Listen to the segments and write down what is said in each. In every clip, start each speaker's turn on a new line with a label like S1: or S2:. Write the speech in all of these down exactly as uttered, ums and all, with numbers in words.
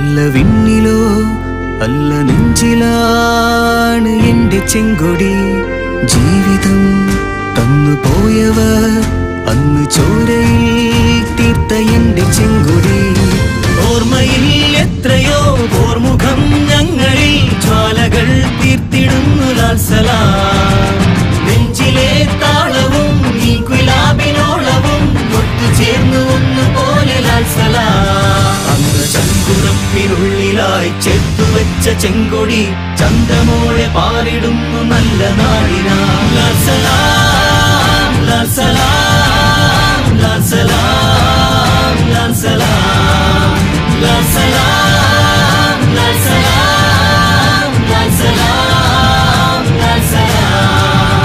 S1: അല്ല വിണ്ണിലോ അല്ല നെഞ്ചിലാണ് എന്റെ ചെങ്കൊടി. ജീവിതം തന്നു പോയവർ അന്ന് ചോരയിൽ തീർത്ത എന്റെ ചെങ്കൊടി. ഓർമ്മയിൽ എത്രയോ ഓർമുഖം ഞങ്ങളിൽ ജ്വാലകൾ തീർത്തിടുന്നു ലാൽ സലാം. നെഞ്ചിലെ താളവും ഈ ഗുലാബിനോളവും ഒത്തുചേർന്നു ഒന്നുപോലെ ലാൽ സലാം. അന്ന് ചങ്കുറപ്പിനുള്ളിലായി ചേർത്തുവെച്ച ചെങ്കൊടി ചന്തമോളെ പാറിടുന്നു നല്ല നാടിനാ. ലാൽ സലാം ലാൽ സലാം ലാൽ സലാം ലാൽ സലാം ലാൽ സലാം ലാൽ സലാം ലാൽ സലാം ലാൽ സലാം.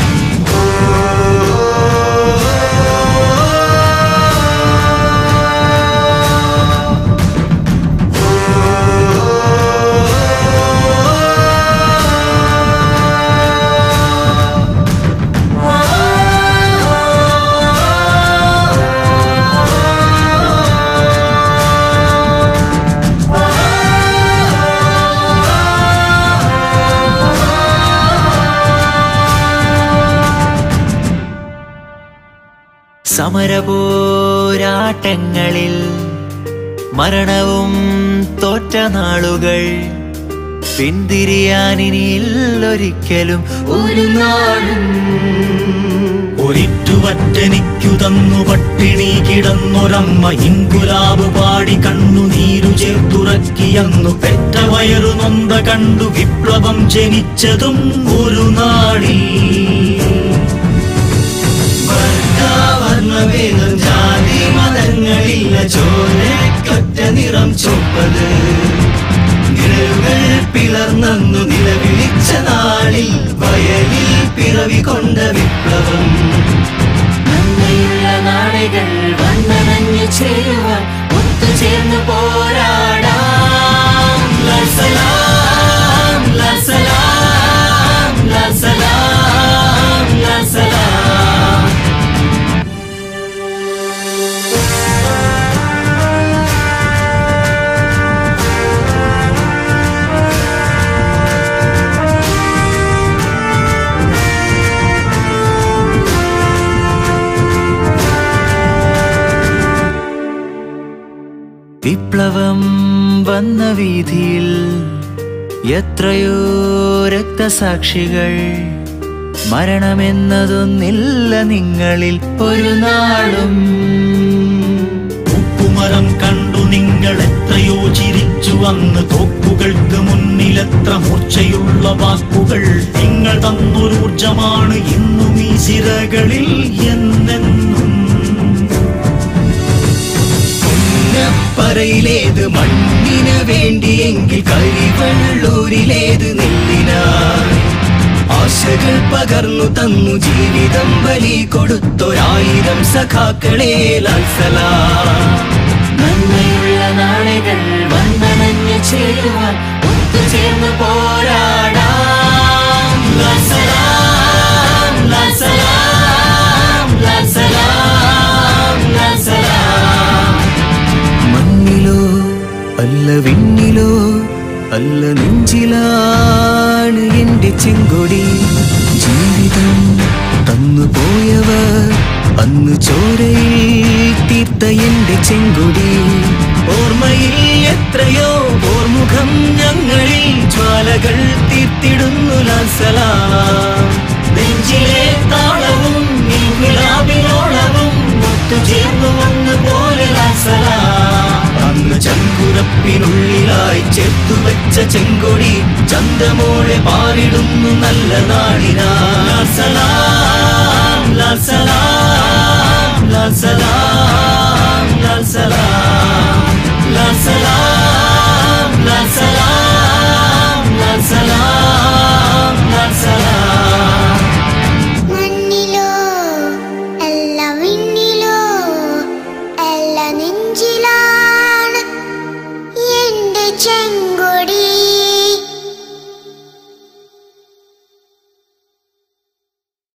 S1: സമരപോരാട്ടങ്ങളിൽ മരണവും തോറ്റ നാളുകൾ പിന്തിരിയാനിനിയില്ലൊരിക്കലും ഒരു നാളും. ഒരിറ്റുവറ്റനിക്കു തന്നു പട്ടിണി കിടന്നൊരമ്മ ഇൻകുലാബ് പാടി കണ്ണുനീരു ചേർത്തുറക്കിയന്നു പെറ്റ വയറു നൊന്ത കണ്ടു വിപ്ലവം ജനിച്ചതും ഒരു നാളിൽ. വർണ്ണഭേദം ജാതി മതങ്ങളില്ല ചോരക്കൊറ്റ നിറം ചുവപ്പത്. നിഴലുകൾ പിളർന്നു നിലവിളിച്ച നാളിൽ വയലിൽ പിറവി കൊണ്ട വിപ്ലവം. നന്മയുള്ള നാടുകൾ വന്നണഞ്ഞു ചേരുവാൻ ഒത്തുചേർന്ന് പോരാടാം. ലാൽ സലാം ലാൽ സലാം ലാൽ സലാം ലാൽ സലാം. വിപ്ലവം വന്ന വീതിയിൽ എത്രയോ രക്തസാക്ഷികൾ. മരണമെന്നതൊന്നില്ല നിങ്ങളിൽ ഒരു നാളും. ഉപ്പുമരം കണ്ടു നിങ്ങൾ എത്രയോ ചിരിച്ചു അന്ന്. തോക്കുകൾക്ക് മുന്നിലെത്ര മൂർച്ചയുള്ള വാക്കുകൾ. നിങ്ങൾ തന്നൊരൂർജമാണ് ഇന്നും ഈ സിരകളിൽ എന്നെന്നും. പറയിലേത് മണ്ണിന് വേണ്ടിയെങ്കിൽ കരിവള്ളൂരിലേത് നെല്ലിനായി. ആശകൾ പകർന്നു തന്നു ജീവിതം ബലി കൊടുത്തൊരായിരം സഖാക്കളെ ലാൽ സലാം. നന്മയുള്ള നാളുകൾ വന്നണഞ്ഞു ചേരുവാൻ ഒത്തുചേർന്ന് പോരാടാം. ലാൽ സലാം ലാൽ സലാം ലാൽ സലാം ലാൽ സലാം. മണ്ണിലോ അല്ല വിണ്ണിലോ അല്ല നെഞ്ചിലാണ് എന്റെ ചെങ്കൊടി. ജീവിതം തന്നു പോയവർ അന്ന് ചോരയിൽ തീർത്ത എന്റെ ചെങ്കൊടി. ഓർമ്മയിൽ എത്രയോ ഓർമുഖം ഞങ്ങളിൽ ജ്വാലകൾ തീർത്തിടുന്നു ലാൽ സലാം. നെഞ്ചിലെ താളവും ഈ ഗുലാബിനോളവും ഒത്തുചേർന്നു ഒന്നുപോലെ ലാൽ സലാം. അന്ന് ചങ്കുറപ്പിനുള്ളിലായി ചേർത്തുവെച്ച ചെങ്കൊടി ചന്തമോളെ പാറിടുന്നു നല്ല നാടിനാ. ലാൽ സലാം ലാൽ സലാം ലാൽ സലാം ലാൽ സലാം ലാൽ സലാം ലാൽ സലാം ലാൽ സലാം ലാൽ സലാം.
S2: മണ്ണിലോ അല്ല വിണ്ണിലോ അല്ല നെഞ്ചിലാണ് എന്റെ ചെങ്കൊടി.